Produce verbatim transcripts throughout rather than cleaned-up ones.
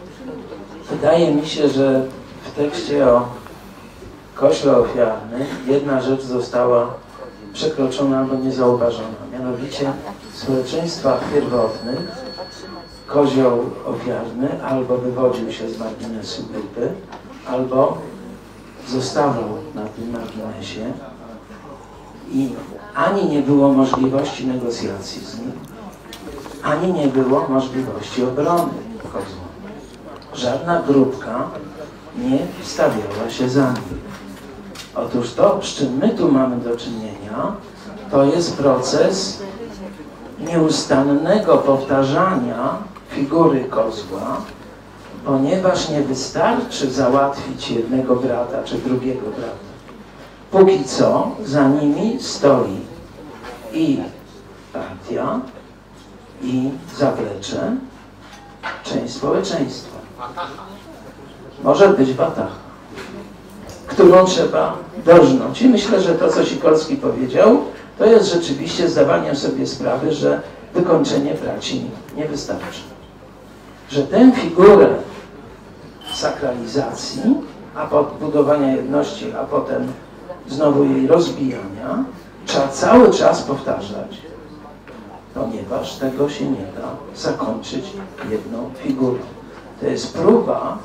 Wydaje mi się, że w tekście o kośle ofiarnym jedna rzecz została przekroczona albo niezauważona. Mianowicie w społeczeństwach pierwotnych kozioł ofiarny albo wywodził się z marginesu grupy, albo zostawał na tym marginesie i ani nie było możliwości negocjacji z nim, ani nie było możliwości obrony kozła. Żadna grupka nie wstawiała się za nim. Otóż to, z czym my tu mamy do czynienia, to jest proces nieustannego powtarzania figury kozła, ponieważ nie wystarczy załatwić jednego brata czy drugiego brata. Póki co za nimi stoi i partia, i zaplecze, część społeczeństwa. Może być batacha, którą trzeba dorżnąć. I myślę, że to, co Sikorski powiedział, to jest rzeczywiście zdawaniem sobie sprawy, że wykończenie braci nie wystarczy. Że tę figurę sakralizacji, a budowania jedności, a potem znowu jej rozbijania, trzeba cały czas powtarzać, ponieważ tego się nie da zakończyć jedną figurą. To jest próba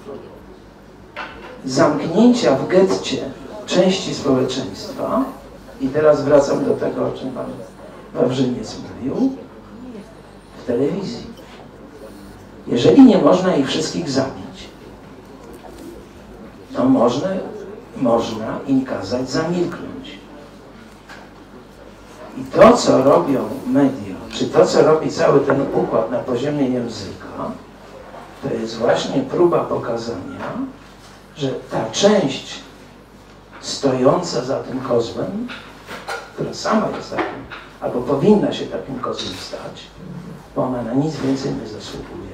zamknięcia w getcie części społeczeństwa i teraz wracam do tego, o czym pan Wawrzyniec mówił, w telewizji. Jeżeli nie można ich wszystkich zabić, to można, można im kazać zamilknąć. I to, co robią media, czy to, co robi cały ten układ na poziomie języka, to jest właśnie próba pokazania, że ta część stojąca za tym kozłem, która sama jest takim, albo powinna się takim kozłem stać, bo ona na nic więcej nie zasługuje,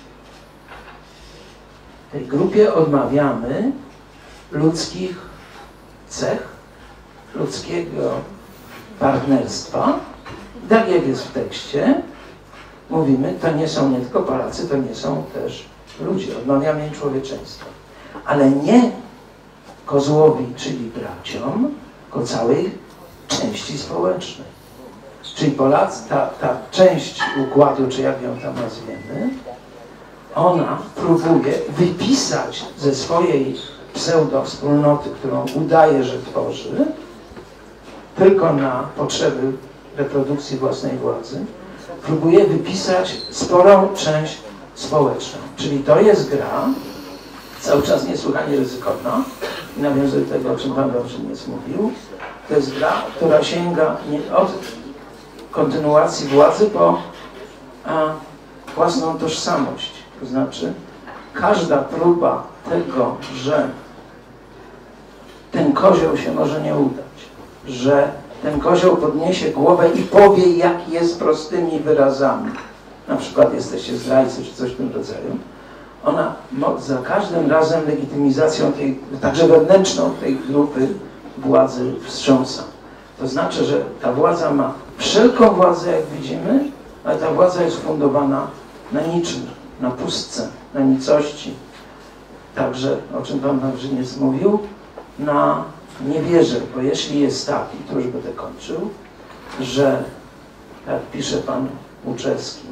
tej grupie odmawiamy ludzkich cech, ludzkiego partnerstwa. Tak jak jest w tekście, mówimy, to nie są nie tylko Polacy, to nie są też ludzie. Odmawiamy im człowieczeństwa. Ale nie kozłowi, czyli braciom, tylko całej części społecznej. Czyli Polacy, ta, ta część układu, czy jak ją tam nazwiemy, ona próbuje wypisać ze swojej pseudo-wspólnoty, którą udaje, że tworzy, tylko na potrzeby reprodukcji własnej władzy, próbuje wypisać sporą część społeczną. Czyli to jest gra, cały czas niesłychanie ryzykowna, i nawiązuję do tego, o czym pan Wawrzyniec mówił, to jest gra, która sięga nie od kontynuacji władzy po a, własną tożsamość. To znaczy, każda próba tego, że ten kozioł się może nie udać, że ten kozioł podniesie głowę i powie, jak jest prostymi wyrazami. Na przykład jesteście zdrajcy, czy coś w tym rodzaju. Ona za każdym razem legitymizacją tej, także wewnętrzną tej grupy władzy wstrząsa. To znaczy, że ta władza ma wszelką władzę, jak widzimy, ale ta władza jest fundowana na niczym, na pustce, na nicości. Także, o czym pan Wawrzyniec mówił, na niewierze, bo jeśli jest tak, i tu już będę kończył, że, jak pisze pan Łuczewski,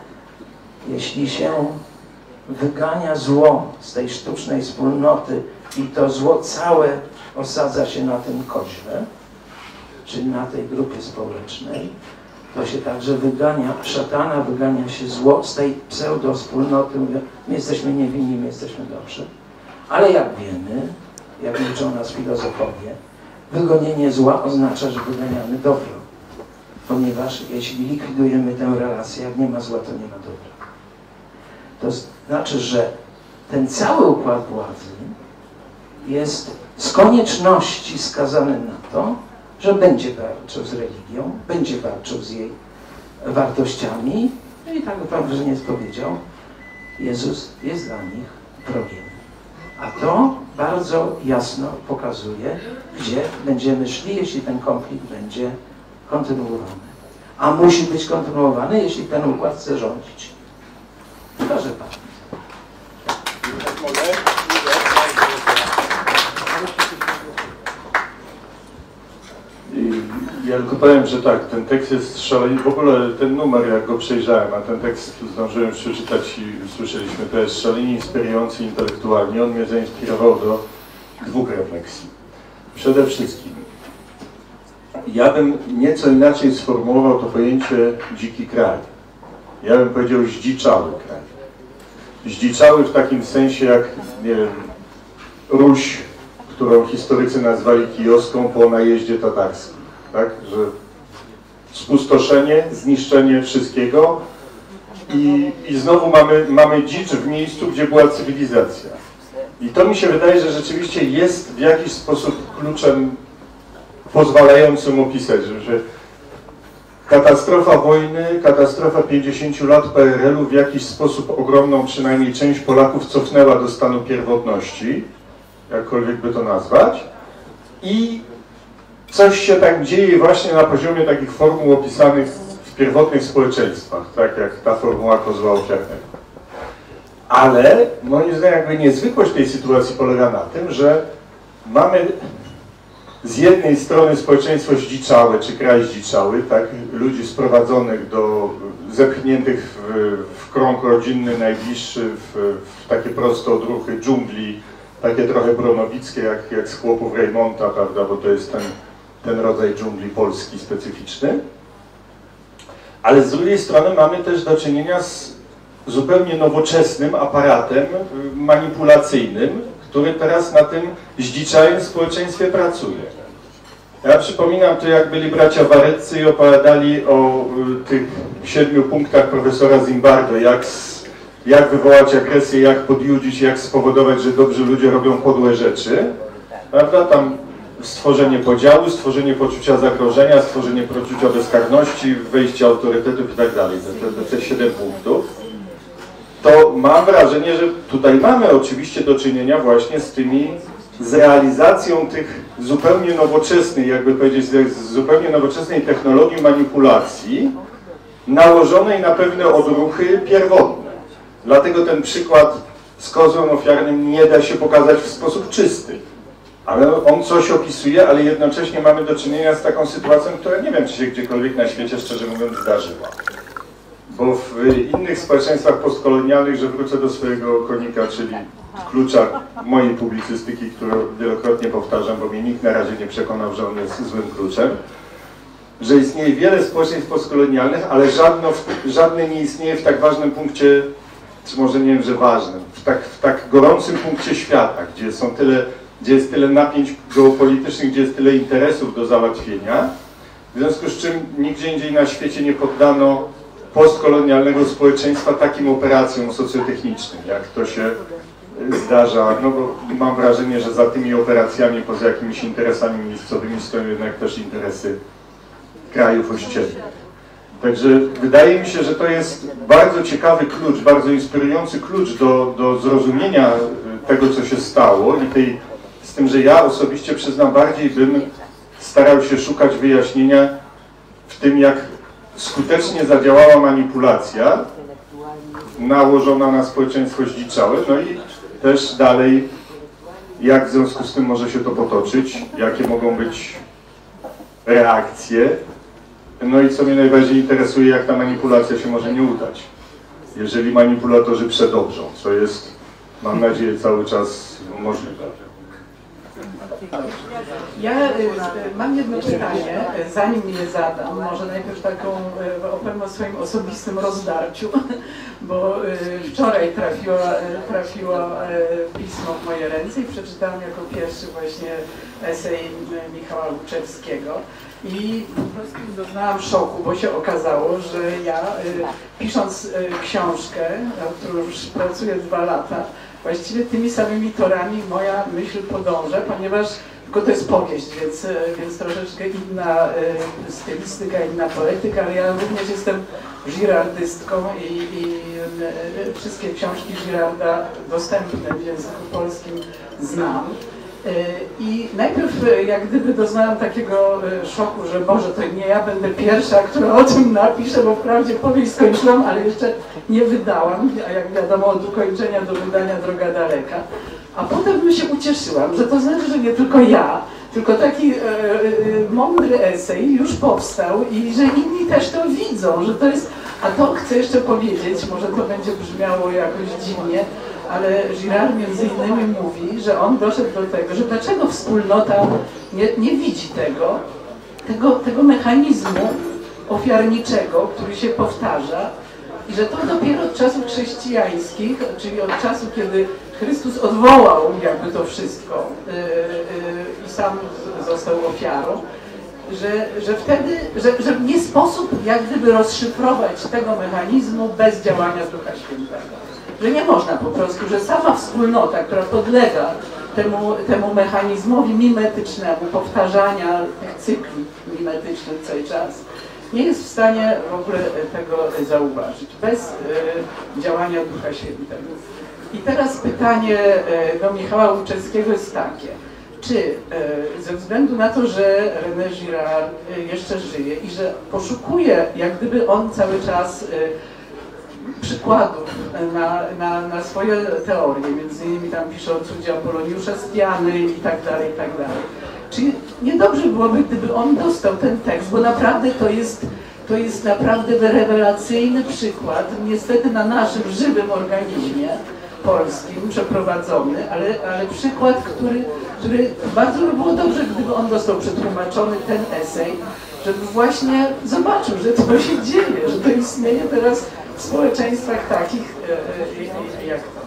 jeśli się wygania zło z tej sztucznej wspólnoty i to zło całe osadza się na tym koźle, czyli na tej grupie społecznej, to się także wygania szatana, wygania się zło z tej pseudo-wspólnoty. Mówią, my jesteśmy niewinni, my jesteśmy dobrzy. Ale jak wiemy, jak uczą nas filozofowie, wygonienie zła oznacza, że wyganiamy dobro. Ponieważ jeśli likwidujemy tę relację, jak nie ma zła, to nie ma dobra. To znaczy, że ten cały układ władzy jest z konieczności skazany na to, że będzie walczył z religią, będzie walczył z jej wartościami. No i tak jak pan Wawrzyniec powiedział, Jezus jest dla nich wrogiem. A to bardzo jasno pokazuje, gdzie będziemy szli, jeśli ten konflikt będzie kontynuowany. A musi być kontynuowany, jeśli ten układ chce rządzić. Proszę pan. Ja tylko powiem, że tak, ten tekst jest szalenie, w ogóle ten numer, jak go przejrzałem, a ten tekst zdążyłem przeczytać i słyszeliśmy, to jest szalenie inspirujący intelektualnie. On mnie zainspirował do dwóch refleksji. Przede wszystkim, ja bym nieco inaczej sformułował to pojęcie dziki kraj. Ja bym powiedział zdziczały kraj. Zdziczały w takim sensie jak, nie wiem, Ruś, którą historycy nazwali kijowską po najeździe tatarskim. Tak? Że spustoszenie, zniszczenie wszystkiego i, i znowu mamy, mamy dzicz w miejscu, gdzie była cywilizacja. I to mi się wydaje, że rzeczywiście jest w jakiś sposób kluczem pozwalającym opisać, że, że katastrofa wojny, katastrofa pięćdziesięciu lat P R L u w jakiś sposób ogromną przynajmniej część Polaków cofnęła do stanu pierwotności, jakkolwiek by to nazwać, i coś się tak dzieje właśnie na poziomie takich formuł opisanych w pierwotnych społeczeństwach, tak jak ta formuła kozła ofiarnego. Ale moim zdaniem jakby niezwykłość tej sytuacji polega na tym, że mamy z jednej strony społeczeństwo zdziczałe, czy kraj zdziczały, tak, ludzi sprowadzonych do, zepchniętych w, w krąg rodzinny najbliższy, w, w takie proste odruchy dżungli, takie trochę bronowickie, jak, jak z chłopów Reymonta, prawda, bo to jest ten, ten rodzaj dżungli polski specyficzny. Ale z drugiej strony mamy też do czynienia z zupełnie nowoczesnym aparatem manipulacyjnym, który teraz na tym zdziczałym społeczeństwie pracuje. Ja przypominam to, jak byli bracia Wareccy i opowiadali o y, tych siedmiu punktach profesora Zimbardo, jak, jak wywołać agresję, jak podjudzić, jak spowodować, że dobrzy ludzie robią podłe rzeczy. Prawda? Tam stworzenie podziału, stworzenie poczucia zagrożenia, stworzenie poczucia bezkarności, wejście autorytetów i tak dalej. Te, te siedem punktów. To mam wrażenie, że tutaj mamy oczywiście do czynienia właśnie z tymi, z realizacją tych zupełnie nowoczesnej, jakby powiedzieć, z zupełnie nowoczesnej technologii manipulacji nałożonej na pewne odruchy pierwotne. Dlatego ten przykład z kozłem ofiarnym nie da się pokazać w sposób czysty. Ale on coś opisuje, ale jednocześnie mamy do czynienia z taką sytuacją, która nie wiem, czy się gdziekolwiek na świecie, szczerze mówiąc, zdarzyła. Bo w innych społeczeństwach postkolonialnych, że wrócę do swojego konika, czyli klucza mojej publicystyki, którą wielokrotnie powtarzam, bo mnie nikt na razie nie przekonał, że on jest złym kluczem, że istnieje wiele społeczeństw postkolonialnych, ale żadne, żadne nie istnieje w tak ważnym punkcie, czy może nie wiem, że ważnym, w tak, w tak gorącym punkcie świata, gdzie są tyle, gdzie jest tyle napięć geopolitycznych, gdzie jest tyle interesów do załatwienia, w związku z czym nigdzie indziej na świecie nie poddano postkolonialnego społeczeństwa takim operacjom socjotechnicznym, jak to się zdarza, no bo mam wrażenie, że za tymi operacjami, poza jakimiś interesami miejscowymi, stoją jednak też interesy krajów ościennych. Także wydaje mi się, że to jest bardzo ciekawy klucz, bardzo inspirujący klucz do, do zrozumienia tego, co się stało i tej, z tym, że ja osobiście przyznam, bardziej bym starał się szukać wyjaśnienia w tym, jak skutecznie zadziałała manipulacja nałożona na społeczeństwo zdziczałe, no i też dalej, jak w związku z tym może się to potoczyć, jakie mogą być reakcje, no i co mnie najbardziej interesuje, jak ta manipulacja się może nie udać, jeżeli manipulatorzy przedobrzą, co jest, mam nadzieję, cały czas możliwe. Ja y, mam jedno pytanie, zanim je zadam, może najpierw taką, y, opowiem o swoim osobistym rozdarciu, bo y, wczoraj trafiło, y, trafiło y, pismo w moje ręce i przeczytałam jako pierwszy właśnie esej Michała Łuczewskiego i po prostu doznałam szoku, bo się okazało, że ja y, pisząc y, książkę, nad którą już pracuję dwa lata, właściwie tymi samymi torami moja myśl podąża, ponieważ tylko to jest powieść, więc, więc troszeczkę inna y, stylistyka, inna poetyka, ale ja również jestem girardystką i, i y, wszystkie książki Girarda dostępne w języku polskim znam. Y, I najpierw y, jak gdyby doznałam takiego y, szoku, że Boże, to nie ja będę pierwsza, która o tym napisze, bo wprawdzie powieść skończyłam, ale jeszcze nie wydałam, a jak wiadomo od ukończenia do wydania droga daleka. A potem się ucieszyłam, że to znaczy, że nie tylko ja, Tylko taki e, e, mądry esej już powstał i że inni też to widzą, że to jest... A to chcę jeszcze powiedzieć, może to będzie brzmiało jakoś dziwnie, ale Girard między innymi mówi, że on doszedł do tego, że dlaczego wspólnota nie, nie widzi tego, tego, tego mechanizmu ofiarniczego, który się powtarza i że to dopiero od czasów chrześcijańskich, czyli od czasu, kiedy Chrystus odwołał jakby to wszystko yy, yy, i sam został ofiarą, że, że wtedy, że, że nie sposób jak gdyby rozszyfrować tego mechanizmu bez działania Ducha Świętego. Że nie można po prostu, że sama wspólnota, która podlega temu, temu mechanizmowi mimetycznemu, powtarzania tych cykli mimetycznych cały czas, nie jest w stanie w ogóle tego zauważyć, bez y, działania Ducha Świętego. I teraz pytanie y, do Michała Łuczewskiego jest takie. Czy y, ze względu na to, że René Girard y, jeszcze żyje i że poszukuje, jak gdyby on cały czas y, przykładów na, na, na swoje teorie, między innymi tam pisze o cudzie Apoloniusza z Tiany i tak dalej, i tak dalej. Czy niedobrze byłoby, gdyby on dostał ten tekst, bo naprawdę to jest, to jest naprawdę rewelacyjny przykład, niestety na naszym żywym organizmie polskim przeprowadzony, ale, ale przykład, który, który bardzo by było dobrze, gdyby on dostał przetłumaczony ten esej, żeby właśnie zobaczył, że to się dzieje, że to istnieje teraz w społeczeństwach takich e, e, jak to.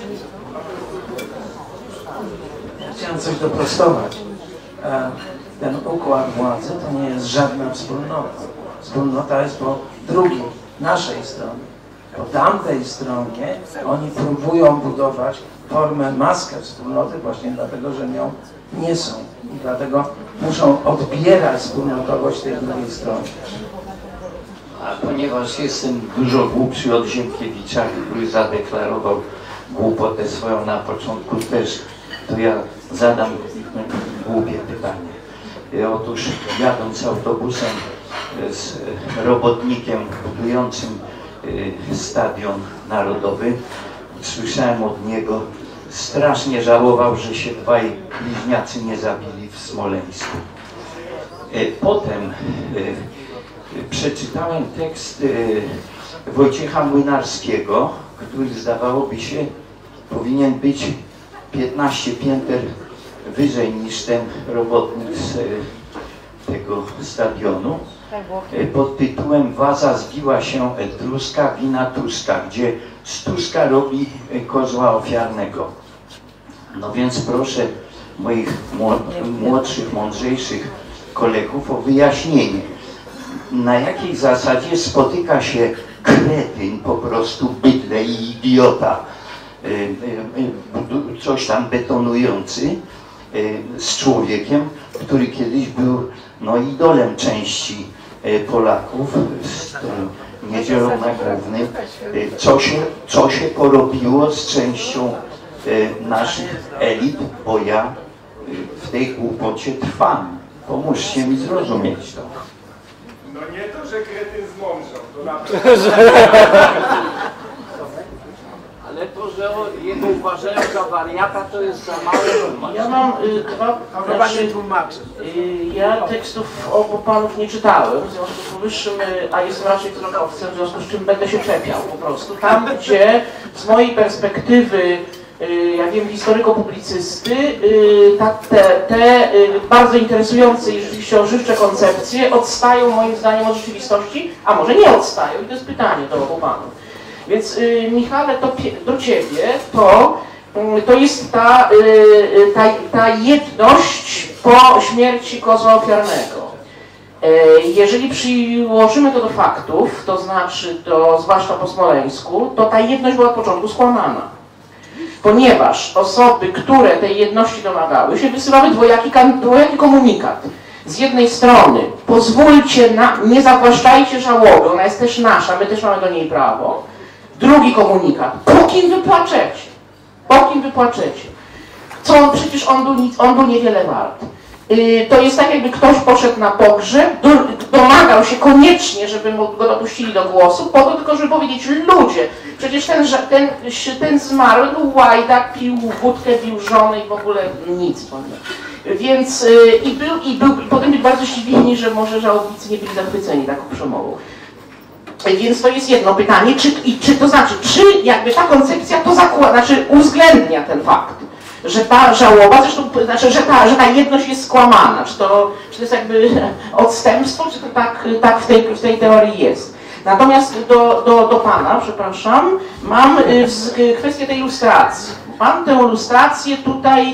Chciałem coś doprostować. Ten układ władzy to nie jest żadna wspólnota. Wspólnota jest po drugiej, naszej stronie. Po tamtej stronie oni próbują budować formę, maskę wspólnoty właśnie dlatego, że nią nie są. I dlatego muszą odbierać wspólnotowość tej drugiej strony. A ponieważ jestem dużo głupszy od Ziemkiewicza, który zadeklarował głupotę swoją na początku też, to ja zadam głupie pytanie. Otóż jadąc autobusem z robotnikiem budującym stadion narodowy, słyszałem od niego, strasznie żałował, że się dwaj bliźniacy nie zabili w Smoleńsku. Potem przeczytałem tekst Wojciecha Młynarskiego, który zdawałoby się powinien być piętnaście pięter wyżej niż ten robotnik z tego stadionu, pod tytułem Waza zbiła się Truska, wina Tuska, gdzie z Tuska robi kozła ofiarnego. No więc proszę moich młodszych, mądrzejszych kolegów o wyjaśnienie, na jakiej zasadzie spotyka się kretyn, po prostu bydle i idiota, coś tam betonujący z człowiekiem, który kiedyś był no, idolem części Polaków z tą niedzielą na Głównym. Co się, co się porobiło z częścią naszych elit, bo ja w tej głupocie trwam. Pomóżcie mi zrozumieć to. No nie to, że kretyn zmądrzał, to naprawdę. Ale to, że jego uważają za wariata, to jest za małe. Ja mam y, dwa... Znaczy, y, ja tekstów obu panów nie czytałem, w związku z powyższym, y, a jestem raczej wzrokowcem, w związku z czym będę się czepiał po prostu. Tam, gdzie z mojej perspektywy, y, ja wiem, historyko-publicysty, y, ta, te, te y, bardzo interesujące i rzeczywiście ożywcze koncepcje odstają moim zdaniem od rzeczywistości, a może nie odstają i to jest pytanie do obu panów. Więc y, Michale, to do Ciebie to, y, to jest ta, y, ta, ta jedność po śmierci kozła ofiarnego. Y, jeżeli przyłożymy to do faktów, to znaczy do, zwłaszcza po Smoleńsku, to ta jedność była od początku skłamana. Ponieważ osoby, które tej jedności domagały się, wysyłały dwojaki, dwojaki komunikat. Z jednej strony, pozwólcie na, nie zawłaszczajcie żałoby, ona jest też nasza, my też mamy do niej prawo. Drugi komunikat, po kim wy płaczecie? Po kim wy płaczecie? Co, przecież on był, nic, on był niewiele wart. Yy, to jest tak, jakby ktoś poszedł na pogrzeb, do, domagał się koniecznie, żeby mu go dopuścili do głosu, po to tylko, żeby powiedzieć, ludzie, przecież ten, ten, ten zmarły był łajdak, pił wódkę, bił żonę i w ogóle nic. Więc i był, i był, i potem byli bardzo zdziwieni, że może żałobnicy nie byli zachwyceni taką przemową. Więc to jest jedno pytanie, czy, i czy to znaczy, czy jakby ta koncepcja to zakłada, znaczy uwzględnia ten fakt, że ta żałoba, zresztą znaczy, że ta, że ta jedność jest skłamana, czy to, czy to jest jakby odstępstwo, czy to tak, tak w, tej, w tej teorii jest. Natomiast do, do, do Pana, przepraszam, mam kwestię tej ilustracji. Pan tę ilustrację tutaj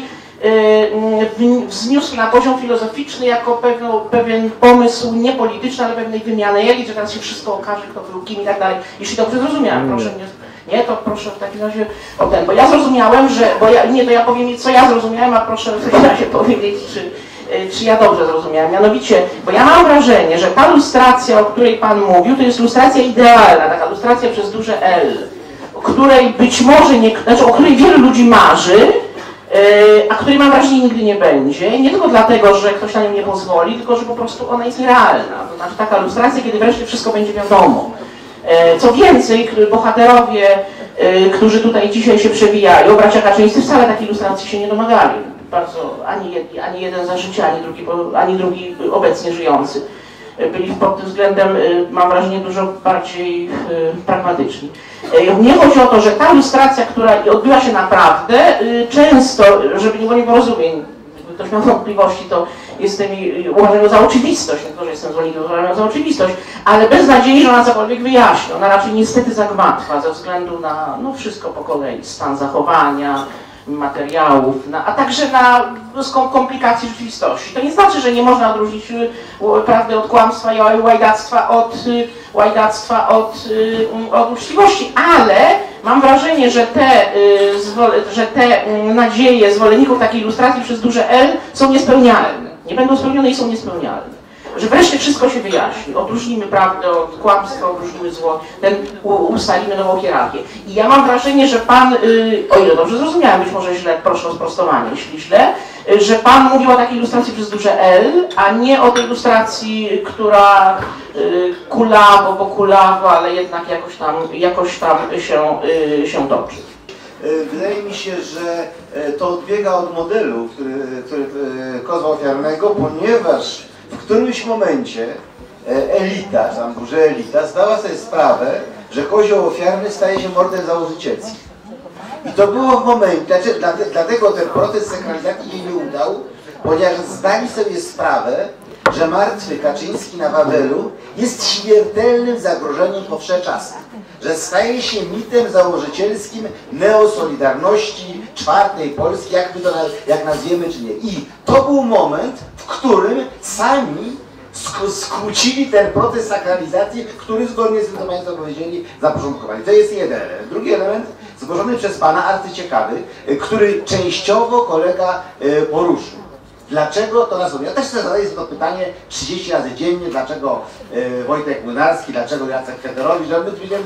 wzniósł na poziom filozoficzny jako pewien, pewien pomysł nie polityczny, ale pewnej wymiany elit, że teraz się wszystko okaże, kto był kim i tak dalej. Jeśli dobrze zrozumiałem, proszę nie, nie, to proszę w takim razie o ten, bo ja zrozumiałem, że, bo ja, nie, to ja powiem, co ja zrozumiałem, a proszę w takim razie powiedzieć, czy, czy ja dobrze zrozumiałem. Mianowicie, bo ja mam wrażenie, że ta ilustracja, o której Pan mówił, to jest ilustracja idealna, taka ilustracja przez duże L, o której być może, nie, znaczy o której wielu ludzi marzy, a której mam wrażenie nigdy nie będzie, nie tylko dlatego, że ktoś na nią nie pozwoli, tylko że po prostu ona jest nierealna. To znaczy taka ilustracja, kiedy wreszcie wszystko będzie wiadomo. Co więcej, bohaterowie, którzy tutaj dzisiaj się przewijają, bracia Kaczyńscy wcale takiej ilustracji się nie domagali. Bardzo, ani, jed, ani jeden za życia, ani drugi, ani drugi obecnie żyjący. Byli pod tym względem, mam wrażenie, dużo bardziej pragmatyczni. Nie chodzi o to, że ta ilustracja, która odbyła się naprawdę, często, żeby nie było nieporozumień, gdyby ktoś miał wątpliwości, to jestem uważam ją za oczywistość, nie to, że jestem zwolennikiem, uważam ją za oczywistość, ale bez nadziei, że ona cokolwiek wyjaśni. Ona raczej niestety zagmatwa ze względu na no, wszystko po kolei, stan zachowania, materiałów, na, a także na komplikacji rzeczywistości. To nie znaczy, że nie można odróżnić prawdy od kłamstwa i łajdactwa od, łajdactwa od, od uczciwości, ale mam wrażenie, że te, że te nadzieje zwolenników takiej ilustracji przez duże L są niespełnialne. Nie będą spełnione i są niespełnialne. Że wreszcie wszystko się wyjaśni. Odróżnimy prawdę od kłamstwa, odróżnimy zło, ten, ustalimy nową hierarchię. I ja mam wrażenie, że Pan, yy, o ile dobrze zrozumiałem, być może źle, proszę o sprostowanie, jeśli źle, yy, że Pan mówił o takiej ilustracji przez duże L, a nie o tej ilustracji, która yy, kulawo, bo kulawo, ale jednak jakoś tam, jakoś tam się, yy, się toczy. Wydaje mi się, że to odbiega od modelu, który, który kozła ofiarnego, ponieważ w którymś momencie elita, tam burza elita, zdała sobie sprawę, że kozioł ofiarny staje się mordem założycielskim. I to było w momencie, dlatego ten proces sakralizacji się nie udał, ponieważ zdali sobie sprawę, że martwy Kaczyński na Wawelu jest śmiertelnym zagrożeniem po wsze czasy. Że staje się mitem założycielskim neosolidarności czwartej Polski, jakby to jak nazwiemy czy nie. I to był moment, w którym sami skrócili ten proces sakralizacji, który zgodnie z tym, co Państwo powiedzieli, zaporządkowali. To jest jeden element. Drugi element, zgłoszony przez Pana, arcyciekawy, który częściowo kolega poruszył. Dlaczego to nas robi? Ja też sobie zadaję to pytanie trzydzieści razy dziennie, dlaczego e, Wojtek Młynarski, dlaczego Jacek Federowicz, że my widzieli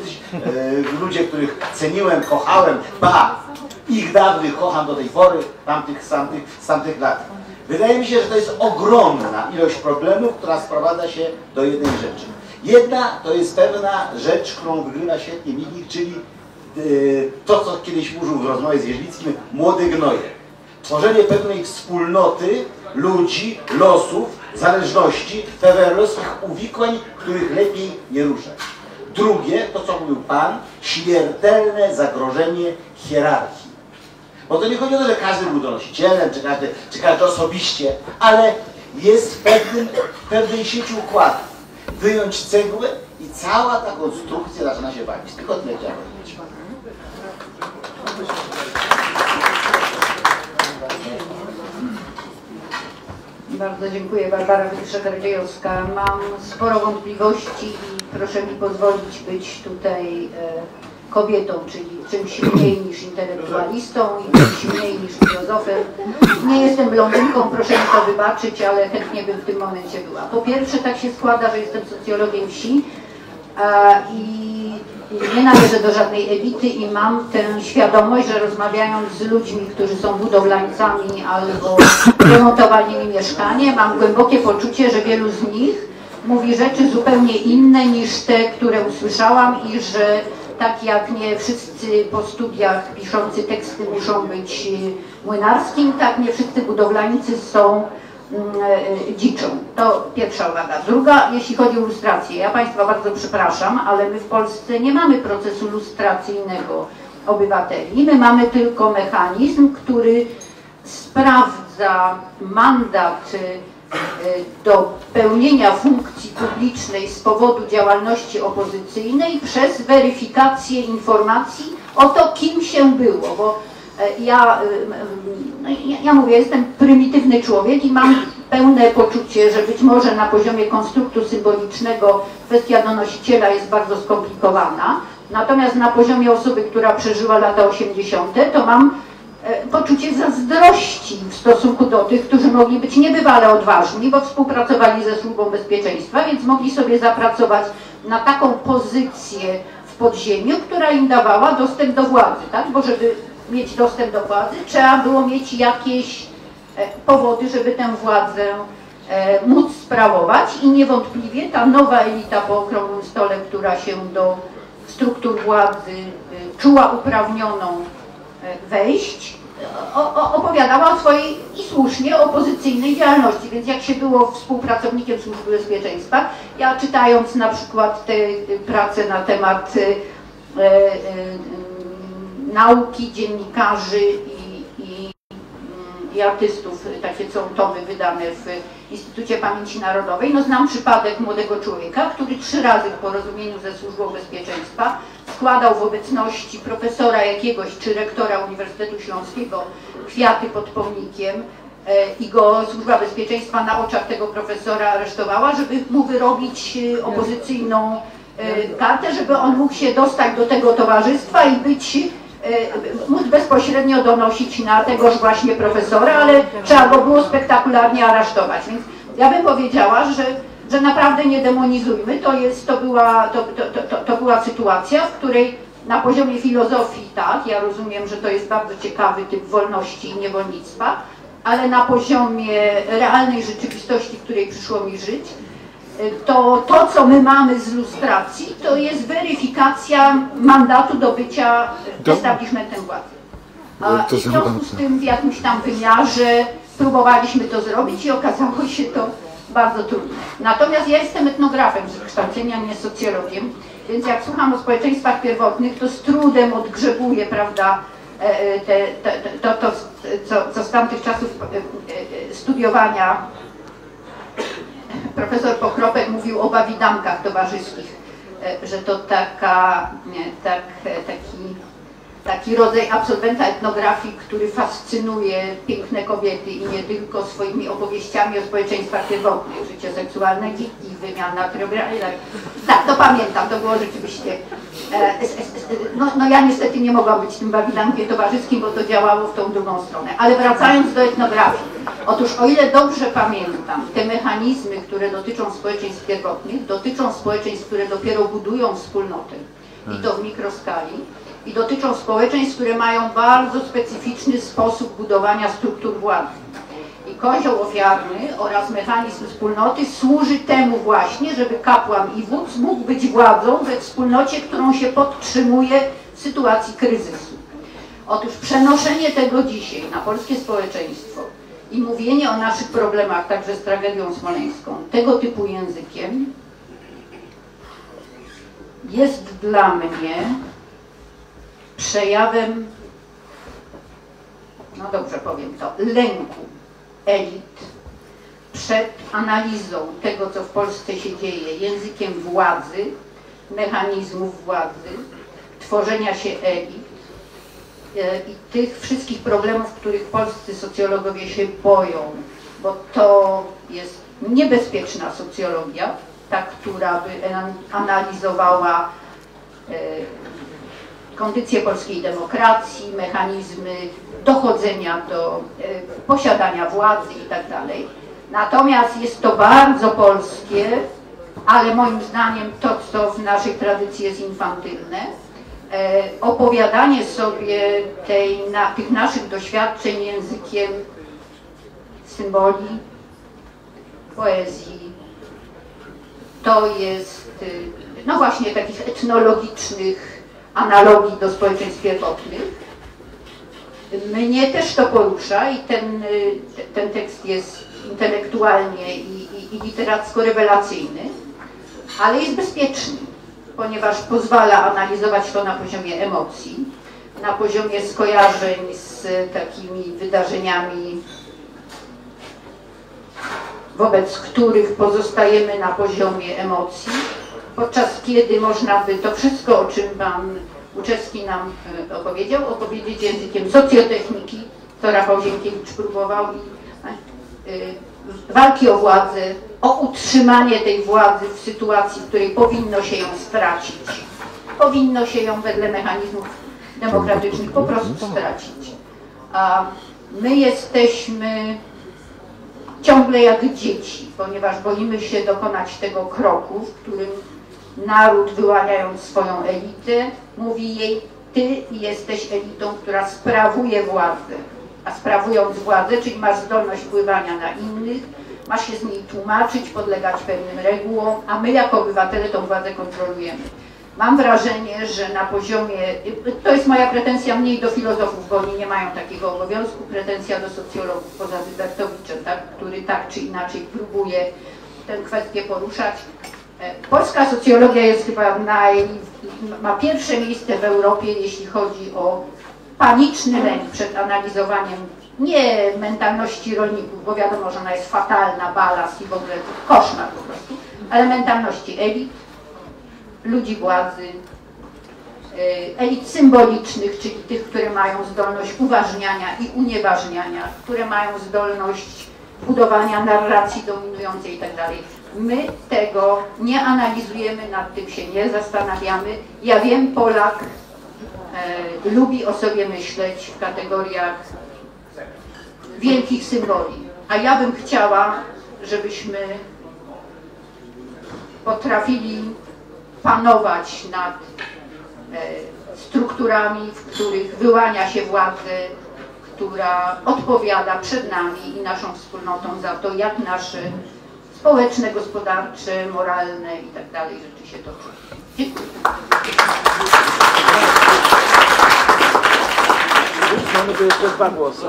e, ludzie, których ceniłem, kochałem, ba, ich dawnych kocham do tej pory, tamtych, z, tamtych, z tamtych lat. Wydaje mi się, że to jest ogromna ilość problemów, która sprowadza się do jednej rzeczy. Jedna to jest pewna rzecz, którą wygrywa świetnie Michnik, czyli e, to, co kiedyś mówił w rozmowie z Jeźlickim, młody gnoje. Tworzenie pewnej wspólnoty ludzi, losów, zależności, pewnych uwikłań, których lepiej nie ruszać. Drugie, to co mówił Pan, śmiertelne zagrożenie hierarchii. Bo to nie chodzi o to, że każdy był donosicielem, czy każdy, czy każdy osobiście, ale jest w pewnym, pewnej sieci układów. Wyjąć cegłę i cała ta konstrukcja zaczyna się bawić. Tylko tyle chciałem powiedzieć. Bardzo dziękuję. Barbara Wybrzeża-Gardziejowska. Mam sporo wątpliwości i proszę mi pozwolić być tutaj e, kobietą, czyli czymś mniej niż intelektualistą i czymś mniej niż filozofem. Nie jestem blondynką, proszę mi to wybaczyć, ale chętnie bym w tym momencie była. Po pierwsze, tak się składa, że jestem socjologiem wsi e, i nie należę do żadnej elity i mam tę świadomość, że rozmawiając z ludźmi, którzy są budowlańcami albo remontowali mi mieszkanie, mam głębokie poczucie, że wielu z nich mówi rzeczy zupełnie inne niż te, które usłyszałam i że tak jak nie wszyscy po studiach piszący teksty muszą być młynarskim, tak nie wszyscy budowlańcy są dziczą. To pierwsza uwaga. Druga, jeśli chodzi o lustrację. Ja Państwa bardzo przepraszam, ale my w Polsce nie mamy procesu lustracyjnego obywateli. My mamy tylko mechanizm, który sprawdza mandat do pełnienia funkcji publicznej z powodu działalności opozycyjnej przez weryfikację informacji o to, kim się było, bo ja, ja, ja mówię, jestem prymitywny człowiek i mam pełne poczucie, że być może na poziomie konstruktu symbolicznego kwestia donosiciela jest bardzo skomplikowana, natomiast na poziomie osoby, która przeżyła lata osiemdziesiąte, to mam poczucie zazdrości w stosunku do tych, którzy mogli być niebywale odważni, bo współpracowali ze Służbą Bezpieczeństwa, więc mogli sobie zapracować na taką pozycję w podziemiu, która im dawała dostęp do władzy, tak? Bo żeby mieć dostęp do władzy, trzeba było mieć jakieś powody, żeby tę władzę móc sprawować i niewątpliwie ta nowa elita po okrągłym stole, która się do struktur władzy czuła uprawnioną wejść, o, o, opowiadała o swojej i słusznie opozycyjnej działalności, więc jak się było współpracownikiem Służby Bezpieczeństwa, ja czytając na przykład te prace na temat e, e, nauki, dziennikarzy i, i, i artystów, takie są tomy wydane w Instytucie Pamięci Narodowej, no znam przypadek młodego człowieka, który trzy razy w porozumieniu ze Służbą Bezpieczeństwa składał w obecności profesora jakiegoś czy rektora Uniwersytetu Śląskiego kwiaty pod pomnikiem i go Służba Bezpieczeństwa na oczach tego profesora aresztowała, żeby mu wyrobić opozycyjną kartę, żeby on mógł się dostać do tego towarzystwa i być, móc bezpośrednio donosić na tegoż właśnie profesora, ale trzeba go było spektakularnie aresztować. Więc ja bym powiedziała, że że naprawdę nie demonizujmy, to, jest, to, była, to, to, to, to była sytuacja, w której na poziomie filozofii, tak, ja rozumiem, że to jest bardzo ciekawy typ wolności i niewolnictwa, ale na poziomie realnej rzeczywistości, w której przyszło mi żyć, to to, co my mamy z lustracji, to jest weryfikacja mandatu do bycia establishmentem władzy. A w związku z tym w jakimś tam wymiarze próbowaliśmy to zrobić i okazało się to bardzo trudne. Natomiast ja jestem etnografem z wykształcenia, nie socjologiem, więc jak słucham o społeczeństwach pierwotnych, to z trudem odgrzebuję, prawda, te, te, to, to, co, co z tamtych czasów studiowania profesor Pokropek mówił o bawidamkach towarzyskich, że to taka, tak, taki, taki rodzaj absolwenta etnografii, który fascynuje piękne kobiety i nie tylko swoimi opowieściami o społeczeństwach pierwotnych, życie seksualne dzikich, wymiana trybralna. Tak, to pamiętam, to było rzeczywiście. No, no ja niestety nie mogłam być tym bawidankiem towarzyskim, bo to działało w tą drugą stronę. Ale wracając do etnografii. Otóż o ile dobrze pamiętam, te mechanizmy, które dotyczą społeczeństw pierwotnych, dotyczą społeczeństw, które dopiero budują wspólnotę i to w mikroskali, i dotyczą społeczeństw, które mają bardzo specyficzny sposób budowania struktur władzy. I kozioł ofiarny oraz mechanizm wspólnoty służy temu właśnie, żeby kapłan i wódz mógł być władzą we wspólnocie, którą się podtrzymuje w sytuacji kryzysu. Otóż przenoszenie tego dzisiaj na polskie społeczeństwo i mówienie o naszych problemach, także z tragedią smoleńską, tego typu językiem, jest dla mnie przejawem, no dobrze powiem to, lęku elit przed analizą tego, co w Polsce się dzieje, językiem władzy, mechanizmów władzy, tworzenia się elit i tych wszystkich problemów, których polscy socjologowie się boją, bo to jest niebezpieczna socjologia, ta, która by analizowała kondycję polskiej demokracji, mechanizmy dochodzenia do y, posiadania władzy i tak dalej. Natomiast jest to bardzo polskie, ale moim zdaniem to, co w naszej tradycji jest infantylne, y, opowiadanie sobie tej, na, tych naszych doświadczeń językiem symboli, poezji. To jest, y, no właśnie takich etnologicznych analogii do społeczeństw pierwotnych. Mnie też to porusza i ten, ten tekst jest intelektualnie i, i, i literacko-rewelacyjny, ale jest bezpieczny, ponieważ pozwala analizować to na poziomie emocji, na poziomie skojarzeń z takimi wydarzeniami, wobec których pozostajemy na poziomie emocji, podczas kiedy można by to wszystko, o czym pan Łuczewski nam opowiedział, opowiedzieć językiem socjotechniki, co Rafał Zienkiewicz próbował, i walki o władzę, o utrzymanie tej władzy w sytuacji, w której powinno się ją stracić. Powinno się ją wedle mechanizmów demokratycznych po prostu stracić. A my jesteśmy ciągle jak dzieci, ponieważ boimy się dokonać tego kroku, w którym naród, wyłaniając swoją elitę, mówi jej: ty jesteś elitą, która sprawuje władzę. A sprawując władzę, czyli masz zdolność wpływania na innych, masz się z niej tłumaczyć, podlegać pewnym regułom, a my jako obywatele tą władzę kontrolujemy. Mam wrażenie, że na poziomie, to jest moja pretensja mniej do filozofów, bo oni nie mają takiego obowiązku, pretensja do socjologów poza Wybertowiczem, tak, który tak czy inaczej próbuje tę kwestię poruszać. Polska socjologia jest chyba naj, ma pierwsze miejsce w Europie, jeśli chodzi o paniczny lęk przed analizowaniem nie mentalności rolników, bo wiadomo, że ona jest fatalna, balast i w ogóle koszmar po prostu, ale mentalności elit, ludzi władzy, elit symbolicznych, czyli tych, które mają zdolność uważniania i unieważniania, które mają zdolność budowania narracji dominującej itd. My tego nie analizujemy, nad tym się nie zastanawiamy. Ja wiem, Polak e, lubi o sobie myśleć w kategoriach wielkich symboli, a ja bym chciała, żebyśmy potrafili panować nad e, strukturami, w których wyłania się władzę, która odpowiada przed nami i naszą wspólnotą za to, jak nasze społeczne, gospodarcze, moralne i tak dalej rzeczy się toczą. Dziękuję. Mamy tu jeszcze dwa głosy.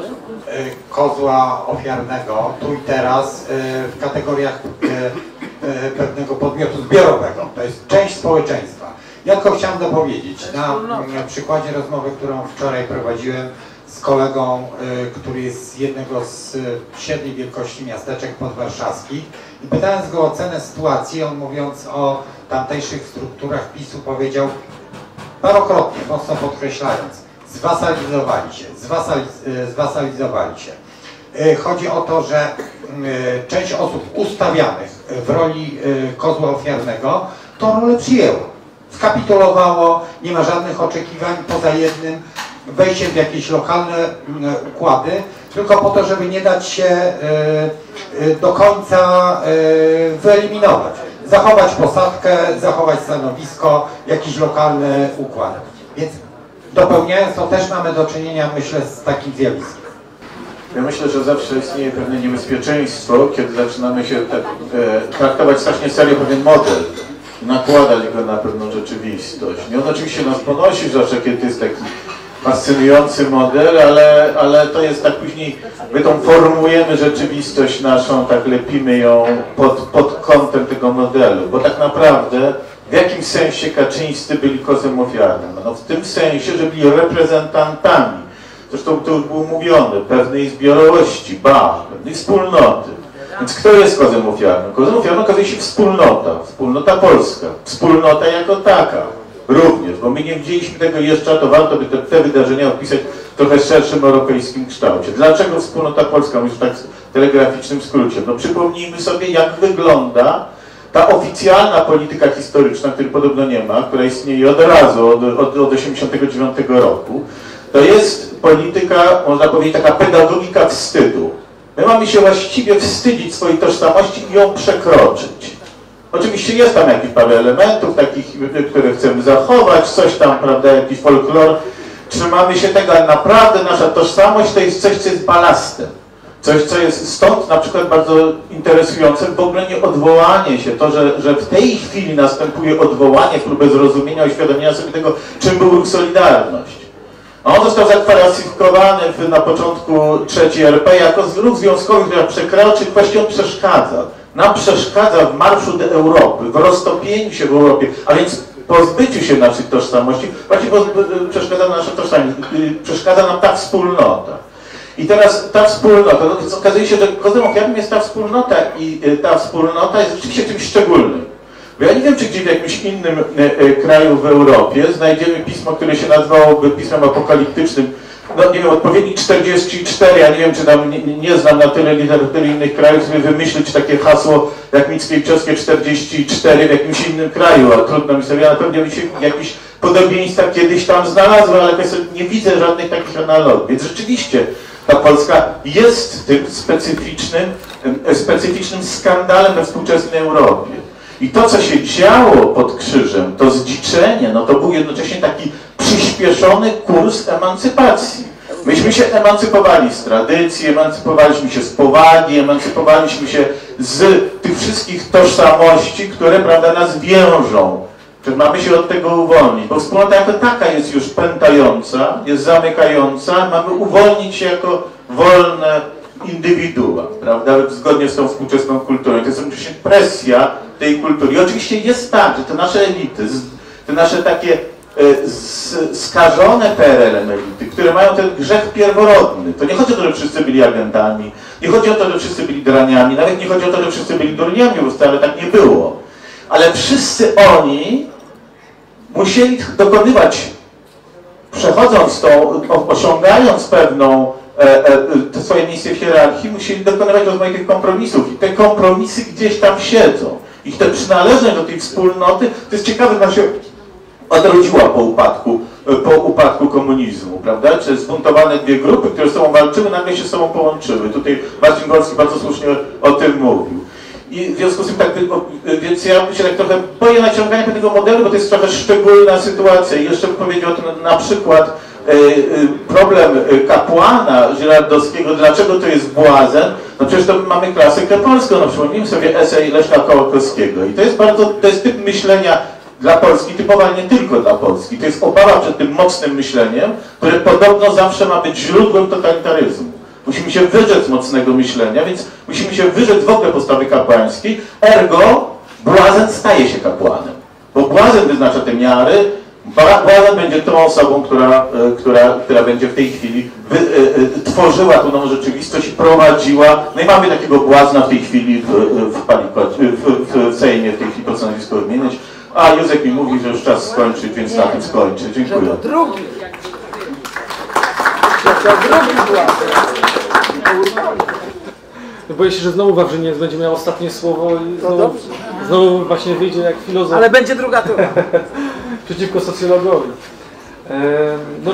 Kozła ofiarnego tu i teraz w kategoriach pewnego podmiotu zbiorowego. To jest część społeczeństwa. Ja tylko chciałem dopowiedzieć na przykładzie rozmowy, którą wczoraj prowadziłem z kolegą, który jest z jednego z średniej wielkości miasteczek podwarszawskich, i pytając go o cenę sytuacji, on mówiąc o tamtejszych strukturach PiSu powiedział parokrotnie, mocno podkreślając: zwasalizowali się, zwasaliz zwasalizowali się. Chodzi o to, że część osób ustawianych w roli kozła ofiarnego tą rolę przyjęło. Skapitulowało, nie ma żadnych oczekiwań poza jednym: wejściem w jakieś lokalne układy, tylko po to, żeby nie dać się do końca wyeliminować. Zachować posadkę, zachować stanowisko, jakiś lokalny układ. Więc dopełniając to, też mamy do czynienia, myślę, z takim zjawiskiem. Ja myślę, że zawsze istnieje pewne niebezpieczeństwo, kiedy zaczynamy się tak, e, traktować strasznie serio pewien model, nakładać go na pewną rzeczywistość. I on oczywiście nas ponosi zawsze, kiedy to jest taki fascynujący model, ale, ale to jest tak później, my tą formujemy rzeczywistość naszą, tak lepimy ją pod, pod kątem tego modelu, bo tak naprawdę w jakim sensie Kaczyńscy byli kozłem ofiarnym? No w tym sensie, że byli reprezentantami, zresztą to już było mówione, pewnej zbiorowości, ba, pewnej wspólnoty. Więc kto jest kozłem ofiarnym? Kozłem ofiarnym okazuje się wspólnota, wspólnota polska, wspólnota jako taka również, bo my nie widzieliśmy tego jeszcze, a to warto by te, te wydarzenia opisać w trochę szerszym europejskim kształcie. Dlaczego wspólnota polska, mówię w tak telegraficznym skrócie? No przypomnijmy sobie, jak wygląda ta oficjalna polityka historyczna, której podobno nie ma, która istnieje od razu, od, od, od osiemdziesiątego dziewiątego roku. To jest polityka, można powiedzieć, taka pedagogika wstydu. My mamy się właściwie wstydzić swojej tożsamości i ją przekroczyć. Oczywiście jest tam jakieś parę elementów takich, które chcemy zachować, coś tam, prawda, jakiś folklor. Trzymamy się tego, ale naprawdę nasza tożsamość to jest coś, co jest balastem. Coś, co jest stąd na przykład bardzo interesujące, w ogóle nie odwołanie się, to, że, że w tej chwili następuje odwołanie, próbę zrozumienia, uświadomienia sobie tego, czym był ruch Solidarność. A on został zakwalifikowany w, na początku trzeciej R P jako ruch związkowy, który przekroczył, właściwie on przeszkadza. Nam przeszkadza w marszu do Europy, w roztopieniu się w Europie, a więc pozbyciu się naszych tożsamości, właśnie przeszkadza nam nasza tożsamość, przeszkadza nam ta wspólnota. I teraz ta wspólnota, no, okazuje się, że kozłem ofiarnym jest ta wspólnota i ta wspólnota jest rzeczywiście czymś szczególnym. Bo ja nie wiem, czy gdzieś w jakimś innym kraju w Europie znajdziemy pismo, które się nazywałoby pismem apokaliptycznym, no nie wiem, odpowiednik czterdzieści cztery, ja nie wiem, czy tam, nie, nie znam na tyle literatury innych krajów, żeby wymyślić takie hasło jak Mickiewiczowie czterdzieści cztery w jakimś innym kraju, a trudno mi sobie, na pewno mi się jakieś podobieństwa kiedyś tam znalazły, ale jakoś nie widzę żadnych takich analogii. Więc rzeczywiście ta Polska jest tym specyficznym, specyficznym skandalem we współczesnej Europie. I to, co się działo pod krzyżem, to zdziczenie, no to był jednocześnie taki przyspieszony kurs emancypacji. Myśmy się emancypowali z tradycji, emancypowaliśmy się z powagi, emancypowaliśmy się z tych wszystkich tożsamości, które, prawda, nas wiążą. Że mamy się od tego uwolnić, bo wspólnota jako taka jest już pętająca, jest zamykająca, mamy uwolnić się jako wolne indywidua, prawda, zgodnie z tą współczesną kulturą. To jest oczywiście presja tej kultury. I oczywiście jest tak, że te nasze elity, te nasze takie e, skażone P R L-em elity, które mają ten grzech pierworodny, to nie chodzi o to, że wszyscy byli agentami, nie chodzi o to, że wszyscy byli draniami, nawet nie chodzi o to, że wszyscy byli durniami, bo wcale tak nie było. Ale wszyscy oni musieli dokonywać, przechodząc tą, osiągając pewną e, e, te swoje miejsce w hierarchii, musieli dokonywać rozmaitych kompromisów. I te kompromisy gdzieś tam siedzą. Ich te przynależność do tej wspólnoty, to jest ciekawe, że ona się odrodziła po upadku, po upadku komunizmu, prawda? Czy zbuntowane dwie grupy, które ze sobą walczyły, nagle się z sobą połączyły. Tutaj Marcin Gorski bardzo słusznie o tym mówił. I w związku z tym tak, więc ja się tak trochę boję naciągania pewnego modelu, bo to jest trochę szczególna sytuacja. I jeszcze bym powiedział o tym na przykład problem kapłana żyrardowskiego, dlaczego to jest błazen. No przecież to mamy klasykę polską, no przypomnijmy sobie esej Leszka Kołakowskiego. I to jest bardzo, to jest typ myślenia dla Polski, typowa nie tylko dla Polski. To jest obawa przed tym mocnym myśleniem, które podobno zawsze ma być źródłem totalitaryzmu. Musimy się wyrzec mocnego myślenia, więc musimy się wyrzec w ogóle postawy kapłańskiej, ergo błazen staje się kapłanem. Bo błazen wyznacza te miary, błazen będzie tą osobą, która, która, która będzie w tej chwili wy, y, y, tworzyła tą nową rzeczywistość i prowadziła. No i mamy takiego błazna w tej chwili w, w, w, w, w Sejmie, w tej chwili pod stanowisko odmieniać. A Józef mi mówi, że już czas skończyć, więc na tym skończę. Dziękuję. To drugi. To drugi błazen. Boję się, że znowu Wawrzyniec będzie miał ostatnie słowo i znowu, znowu właśnie wyjdzie jak filozof. Ale będzie druga tura. Przeciwko socjologowi. E, no,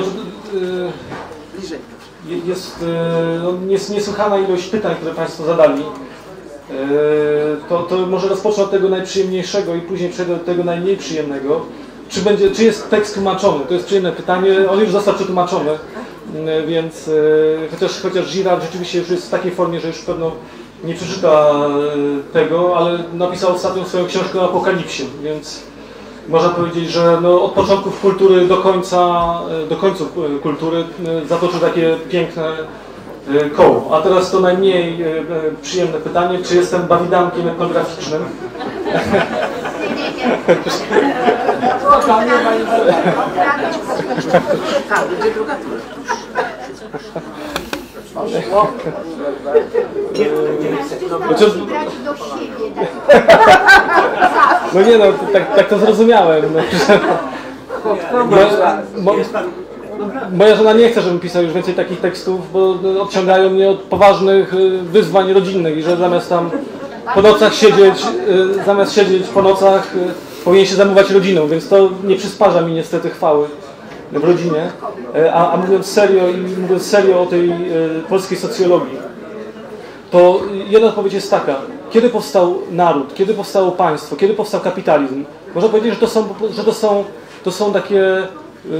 e, jest no, nies, niesłychana ilość pytań, które Państwo zadali. E, to, to może rozpocznę od tego najprzyjemniejszego i później przejdę do tego najmniej przyjemnego. Czy, będzie, czy jest tekst tłumaczony? To jest przyjemne pytanie. On już został przetłumaczony. Więc chociaż, chociaż Girard rzeczywiście już jest w takiej formie, że już pewno nie przeczyta tego, ale napisał ostatnią swoją książkę o Apokalipsie, więc można powiedzieć, że no, od początków kultury do końca, do końców kultury zatoczył takie piękne koło. A teraz to najmniej przyjemne pytanie, czy jestem bawidankiem etnograficznym? Będzie druga tura. No nie no, tak, tak to zrozumiałem. Moja żona nie chce, żebym pisał już więcej takich tekstów, bo odciągają mnie od poważnych wyzwań rodzinnych i że zamiast tam po nocach siedzieć, zamiast siedzieć po nocach powinien się zajmować rodziną, więc to nie przysparza mi niestety chwały w rodzinie. A, a mówiąc serio i mówiąc serio o tej polskiej socjologii, to jedna odpowiedź jest taka: kiedy powstał naród, kiedy powstało państwo, kiedy powstał kapitalizm? Można powiedzieć, że to są, że to są, to są takie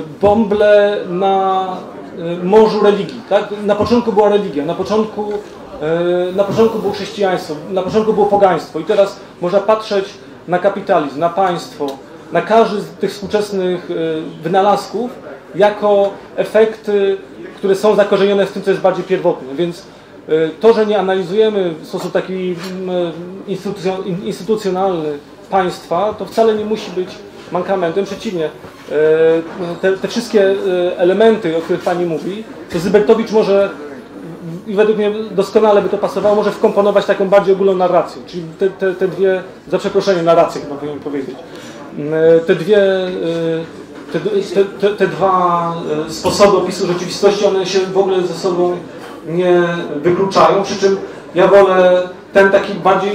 bąble na morzu religii. Tak? Na początku była religia, na początku Na początku było chrześcijaństwo, na początku było pogaństwo i teraz można patrzeć na kapitalizm, na państwo, na każdy z tych współczesnych wynalazków jako efekty, które są zakorzenione w tym, co jest bardziej pierwotne. Więc to, że nie analizujemy w sposób taki instytucjonalny państwa, to wcale nie musi być mankamentem. Przeciwnie, te, te wszystkie elementy, o których Pani mówi, to Zybertowicz może, i według mnie doskonale by to pasowało, może wkomponować taką bardziej ogólną narrację. Czyli te, te, te dwie, za przeproszeniem, narrację chyba powinien powiedzieć. Te dwie, te, te, te, te dwa sposoby opisu rzeczywistości, one się w ogóle ze sobą nie wykluczają, przy czym ja wolę ten taki bardziej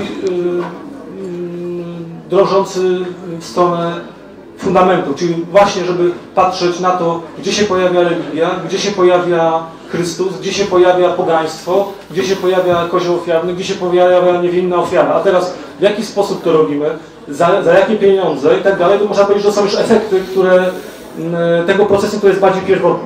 drążący w stronę fundamentu, czyli właśnie, żeby patrzeć na to, gdzie się pojawia religia, gdzie się pojawia Chrystus, gdzie się pojawia pogaństwo, gdzie się pojawia kozioł ofiarny, gdzie się pojawia niewinna ofiara. A teraz w jaki sposób to robimy, za, za jakie pieniądze i tak dalej, to można powiedzieć, że to są już efekty, które tego procesu, który jest bardziej pierwotny.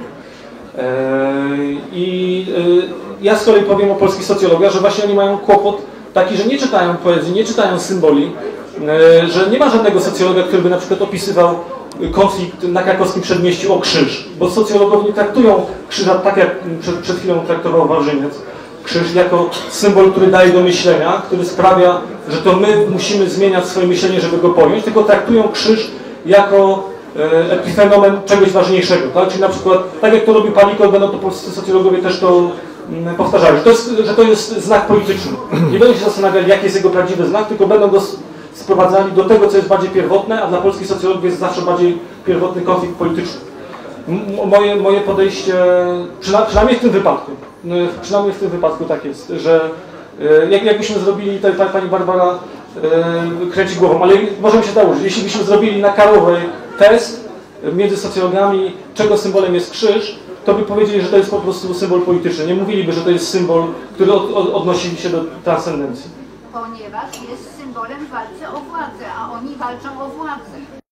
I ja z kolei powiem o polskich socjologach, że właśnie oni mają kłopot taki, że nie czytają poezji, nie czytają symboli, że nie ma żadnego socjologa, który by na przykład opisywał konflikt na krakowskim przedmieściu o krzyż, bo socjologowie nie traktują krzyża tak, jak przed, przed chwilą traktował Wawrzyniec. Krzyż jako symbol, który daje do myślenia, który sprawia, że to my musimy zmieniać swoje myślenie, żeby go pojąć, tylko traktują krzyż jako epifenomen czegoś ważniejszego, tak? Czyli na przykład, tak jak to robi Palikot, będą to polscy socjologowie też to powtarzali, że to jest, że to jest znak polityczny. Nie będą się zastanawiali, jaki jest jego prawdziwy znak, tylko będą go sprowadzali do tego, co jest bardziej pierwotne, a dla polskich socjologów jest zawsze bardziej pierwotny konflikt polityczny. Moje, moje podejście, przynajmniej w tym wypadku, przynajmniej w tym wypadku tak jest, że jak, jakbyśmy zrobili, tutaj pani Barbara kręci głową, ale możemy się założyć, jeśli byśmy zrobili na Karłowej test między socjologami, czego symbolem jest krzyż, to by powiedzieli, że to jest po prostu symbol polityczny. Nie mówiliby, że to jest symbol, który od, od, odnosi się do transcendencji. Ponieważ jest symbolem w walce o władzę, a oni walczą o władzę.